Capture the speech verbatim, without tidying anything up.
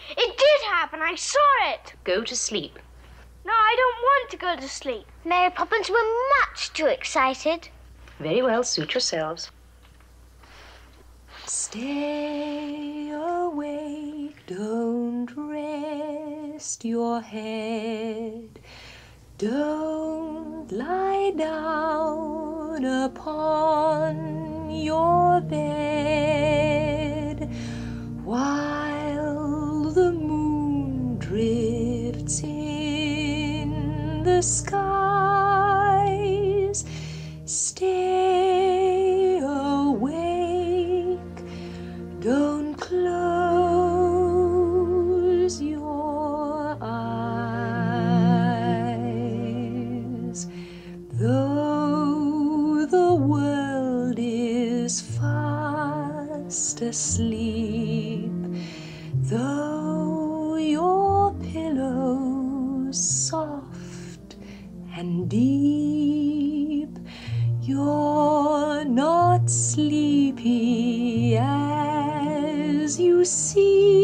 It did happen. I saw it. Go to sleep. No, I don't want to go to sleep. Mary Poppins were much too excited. Very well, suit yourselves. Stay awake, don't rest your head. Don't lie down upon your bed while the moon drifts in the skies. Stay awake, don't close your eyes. Though the world is fast asleep, though your pillow's soft and deep, you're not sleepy as you seem.